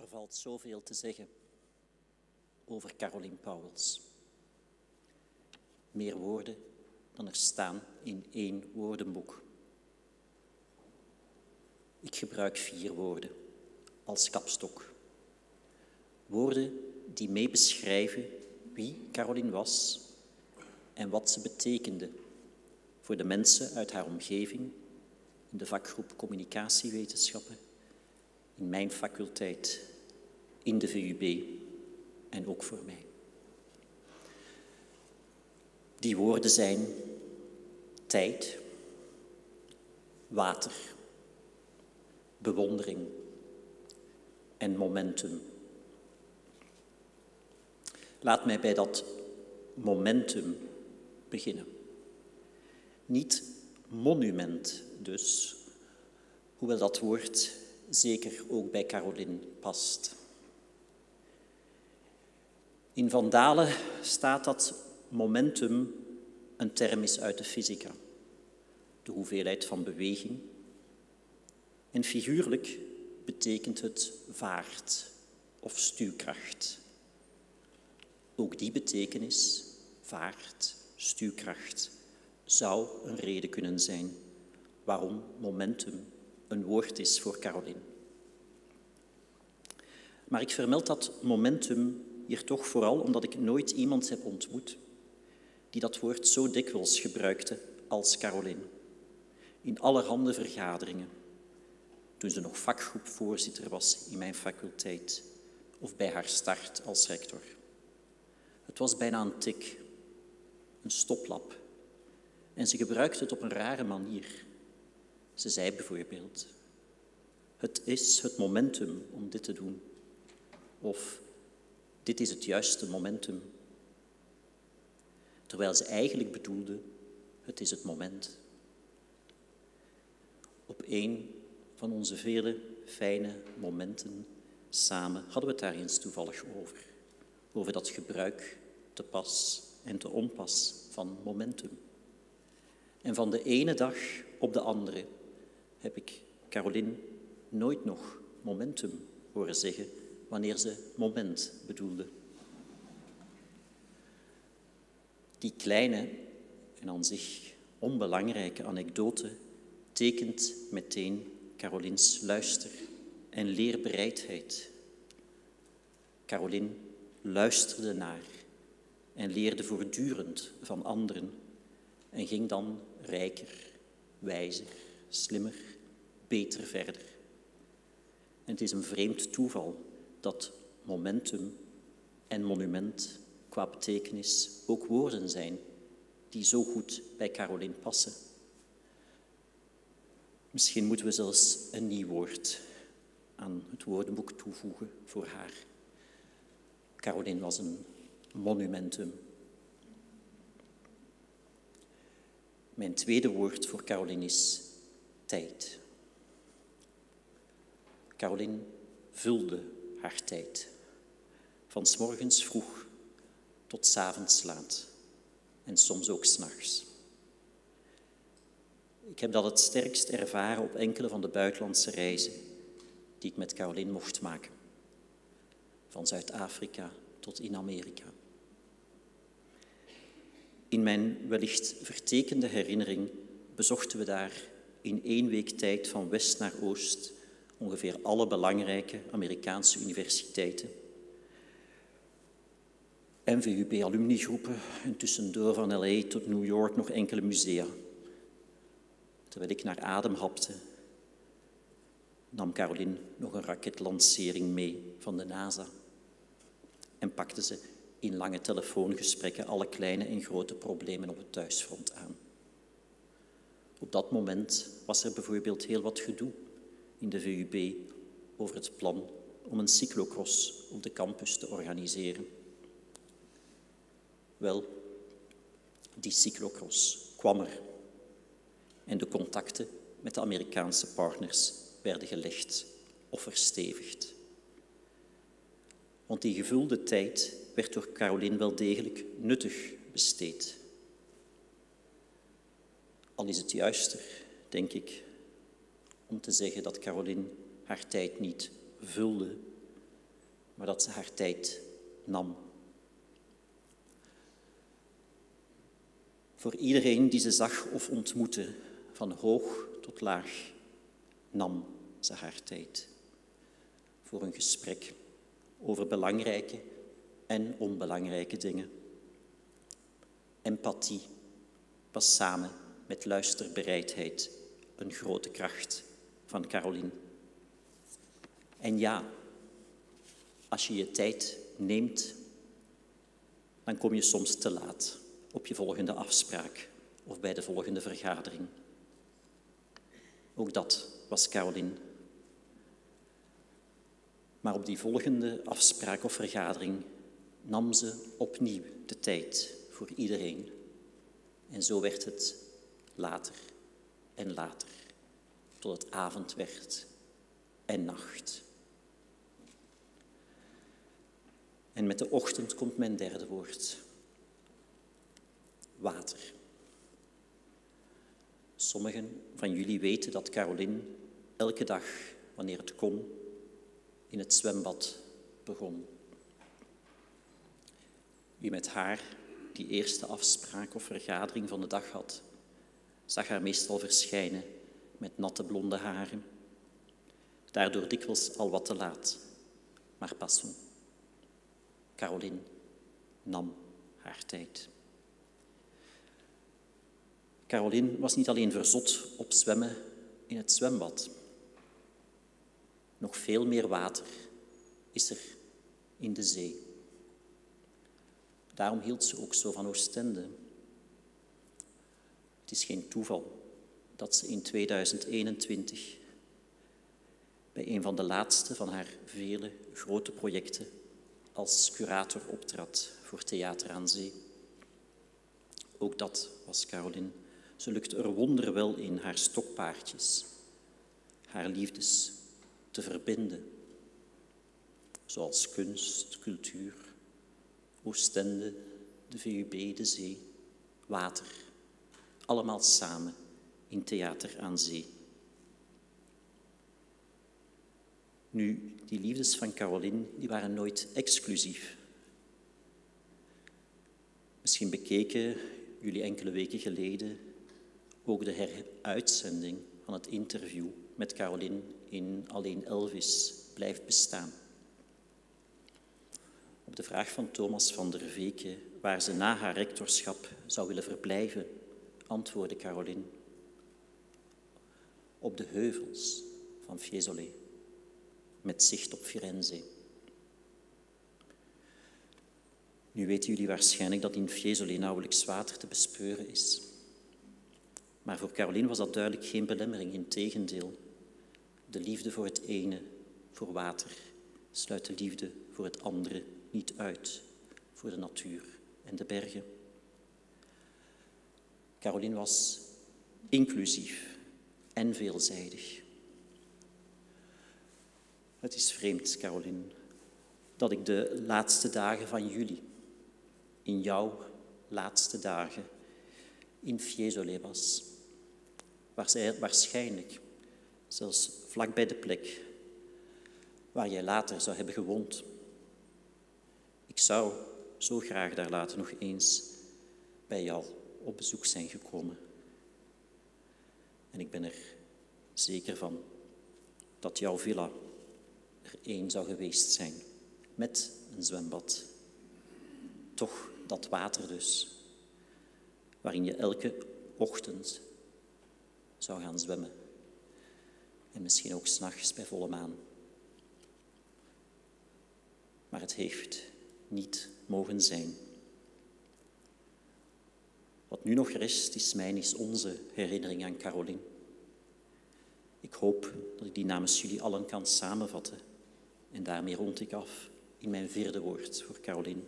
Er valt zoveel te zeggen over Caroline Pauwels. Meer woorden dan er staan in 1 woordenboek. Ik gebruik 4 woorden als kapstok. Woorden die mee beschrijven wie Caroline was en wat ze betekende voor de mensen uit haar omgeving, in de vakgroep Communicatiewetenschappen, in mijn faculteit, in de VUB en ook voor mij. Die woorden zijn tijd, water, bewondering en momentum. Laat mij bij dat momentum beginnen. Niet monument dus, hoewel dat woord zeker ook bij Caroline past. In Van Dalen staat dat momentum een term is uit de fysica, de hoeveelheid van beweging. En figuurlijk betekent het vaart of stuwkracht. Ook die betekenis, vaart, stuwkracht, zou een reden kunnen zijn waarom momentum een woord is voor Caroline. Maar ik vermeld dat momentum hier toch vooral omdat ik nooit iemand heb ontmoet die dat woord zo dikwijls gebruikte als Caroline. In allerhande vergaderingen, toen ze nog vakgroepvoorzitter was in mijn faculteit of bij haar start als rector. Het was bijna een tik, een stoplap. En ze gebruikte het op een rare manier. Ze zei bijvoorbeeld: het is het momentum om dit te doen. Of dit is het juiste momentum. Terwijl ze eigenlijk bedoelde: het is het moment. Op een van onze vele fijne momenten samen hadden we het daar eens toevallig over. Over dat gebruik te pas en te onpas van momentum. En van de ene dag op de andere heb ik Caroline nooit nog momentum horen zeggen wanneer ze moment bedoelde. Die kleine en aan zich onbelangrijke anekdote tekent meteen Carolines luister- en leerbereidheid. Caroline luisterde naar en leerde voortdurend van anderen en ging dan rijker, wijzer, slimmer, beter verder. En het is een vreemd toeval dat momentum en monument qua betekenis ook woorden zijn die zo goed bij Caroline passen. Misschien moeten we zelfs een nieuw woord aan het woordenboek toevoegen voor haar. Caroline was een monumentum. Mijn tweede woord voor Caroline is tijd. Caroline vulde haar tijd. Van 's morgens vroeg tot 's avonds laat. En soms ook 's nachts. Ik heb dat het sterkst ervaren op enkele van de buitenlandse reizen die ik met Caroline mocht maken. Van Zuid-Afrika tot in Amerika. In mijn wellicht vertekende herinnering bezochten we daar in 1 week tijd van west naar oost ongeveer alle belangrijke Amerikaanse universiteiten. NVUB-alumnigroepen en tussendoor van LA tot New York nog enkele musea. Terwijl ik naar adem hapte, nam Caroline nog een raketlancering mee van de NASA en pakte ze in lange telefoongesprekken alle kleine en grote problemen op het thuisfront aan. Op dat moment was er bijvoorbeeld heel wat gedoe in de VUB over het plan om een cyclocross op de campus te organiseren. Wel, die cyclocross kwam er en de contacten met de Amerikaanse partners werden gelegd of verstevigd. Want die gevulde tijd werd door Caroline wel degelijk nuttig besteed. Al is het juister, denk ik, om te zeggen dat Caroline haar tijd niet vulde, maar dat ze haar tijd nam. Voor iedereen die ze zag of ontmoette, van hoog tot laag, nam ze haar tijd voor een gesprek over belangrijke en onbelangrijke dingen. Empathie was samen met luisterbereidheid een grote kracht van Caroline. En ja, als je je tijd neemt, dan kom je soms te laat op je volgende afspraak of bij de volgende vergadering. Ook dat was Caroline. Maar op die volgende afspraak of vergadering nam ze opnieuw de tijd voor iedereen. En zo werd het later en later, tot het avond werd en nacht. En met de ochtend komt mijn derde woord. Water. Sommigen van jullie weten dat Caroline elke dag, wanneer het kon, in het zwembad begon. Wie met haar die eerste afspraak of vergadering van de dag had, zag haar meestal verschijnen met natte blonde haren. Daardoor dikwijls al wat te laat, maar passons. Caroline nam haar tijd. Caroline was niet alleen verzot op zwemmen in het zwembad. Nog veel meer water is er in de zee. Daarom hield ze ook zo van Oostende. Het is geen toeval dat ze in 2021 bij een van de laatste van haar vele grote projecten als curator optrad voor Theater aan Zee. Ook dat was Caroline. Ze lukte er wonderwel in haar stokpaardjes, haar liefdes te verbinden, zoals kunst, cultuur, Oostende, de VUB, de zee, water, allemaal samen in Theater aan Zee. Nu, die liefdes van Caroline, die waren nooit exclusief. Misschien bekeken jullie enkele weken geleden ook de heruitzending van het interview met Caroline in Alleen Elvis blijft bestaan. Op de vraag van Thomas van der Veke waar ze na haar rectorschap zou willen verblijven, antwoordde Caroline: op de heuvels van Fiesole, met zicht op Firenze. Nu weten jullie waarschijnlijk dat in Fiesole nauwelijks water te bespeuren is. Maar voor Caroline was dat duidelijk geen belemmering, integendeel. De liefde voor het ene, voor water, sluit de liefde voor het andere niet uit, voor de natuur en de bergen. Caroline was inclusief en veelzijdig. Het is vreemd, Caroline, dat ik de laatste dagen van juli, in jouw laatste dagen, in Fiesole was, waar zij waarschijnlijk, zelfs vlakbij de plek waar jij later zou hebben gewoond. Ik zou zo graag daar later nog eens bij jou op bezoek zijn gekomen. En ik ben er zeker van dat jouw villa er één zou geweest zijn, met een zwembad. Toch dat water dus, waarin je elke ochtend zou gaan zwemmen. En misschien ook 's nachts bij volle maan. Maar het heeft niet mogen zijn. Wat nu nog rest is mijn, is onze herinnering aan Caroline. Ik hoop dat ik die namens jullie allen kan samenvatten. En daarmee rond ik af in mijn vierde woord voor Caroline.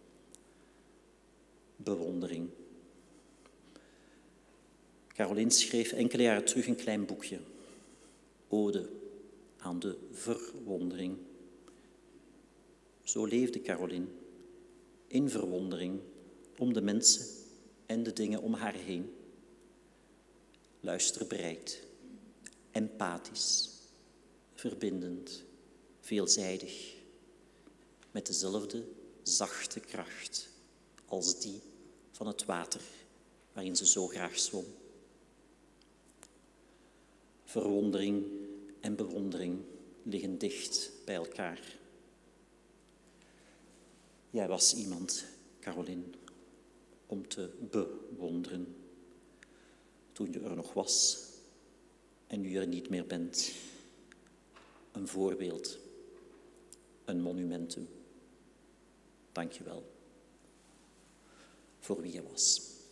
Bewondering. Caroline schreef enkele jaren terug een klein boekje. Ode aan de verwondering. Zo leefde Caroline, in verwondering om de mensen en de dingen om haar heen. Luisterbereid, empathisch, verbindend, veelzijdig, met dezelfde zachte kracht als die van het water waarin ze zo graag zwom. Verwondering en bewondering liggen dicht bij elkaar. Jij was iemand, Caroline, om te bewonderen. Toen je er nog was en nu er niet meer bent. Een voorbeeld, een monumentum. Dank je wel voor wie je was.